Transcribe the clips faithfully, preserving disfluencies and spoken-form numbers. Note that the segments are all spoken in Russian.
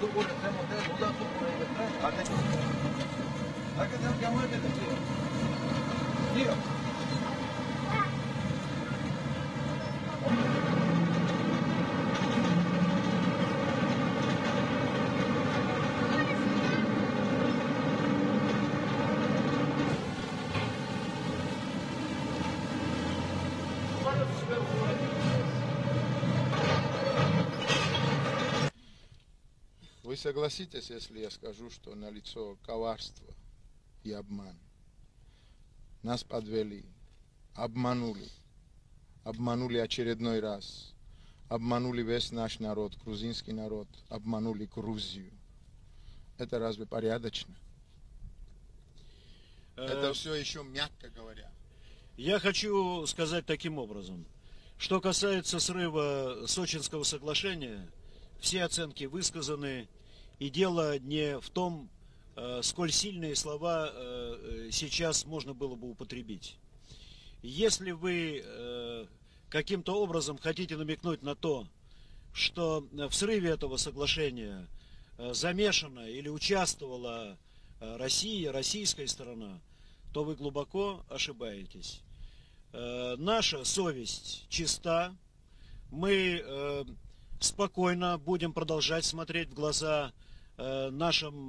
Вы согласитесь, если я скажу, что налицо коварство и обман? Нас подвели, обманули, обманули очередной раз, обманули весь наш народ, грузинский народ, обманули Грузию. Это разве порядочно? Это все еще мягко говоря. Я хочу сказать таким образом. Что касается срыва Сочинского соглашения, все оценки высказаны, и дело не в том, сколь сильные слова сейчас можно было бы употребить. Если вы каким-то образом хотите намекнуть на то, что в срыве этого соглашения замешана или участвовала Россия, российская сторона, то вы глубоко ошибаетесь. Наша совесть чиста, мы спокойно будем продолжать смотреть в глаза нашим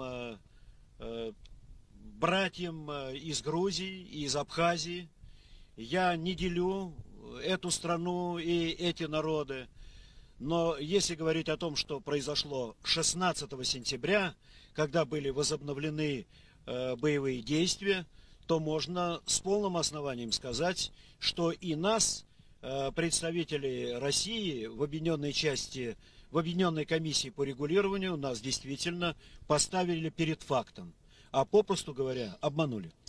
братьям из Грузии, из Абхазии. Я не делю эту страну и эти народы. Но если говорить о том, что произошло шестнадцатого сентября, когда были возобновлены боевые действия, то можно с полным основанием сказать, что и нас, представители России в объединенной части, в объединенной комиссии по регулированию, нас действительно поставили перед фактом, а попросту говоря, обманули.